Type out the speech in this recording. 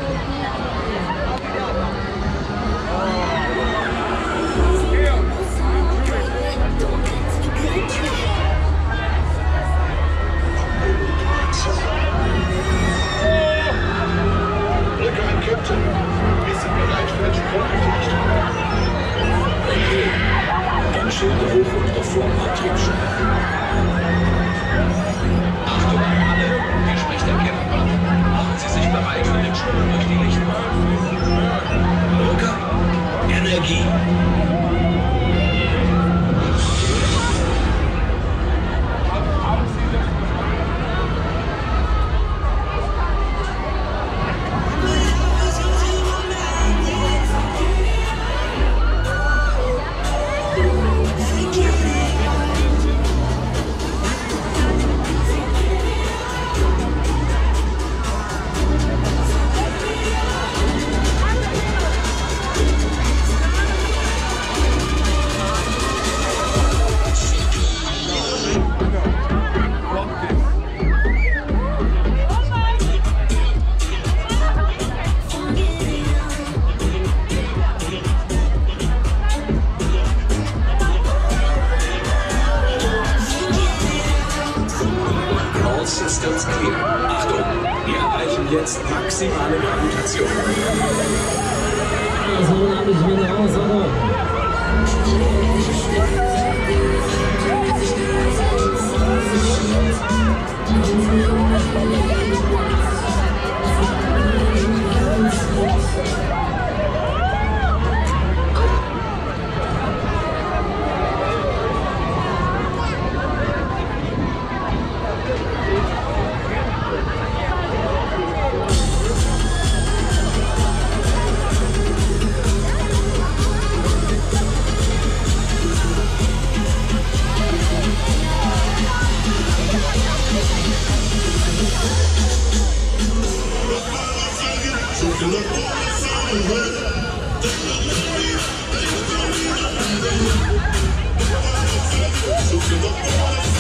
Achtung alle, hier spricht der Captain. Machen Sie sich bereit für den Sprung durch die Lichtbahn. Luca, Energie. Systems clear. Achtung, wir erreichen jetzt maximale Gravitation. Also, dann ich wieder raus, oder? So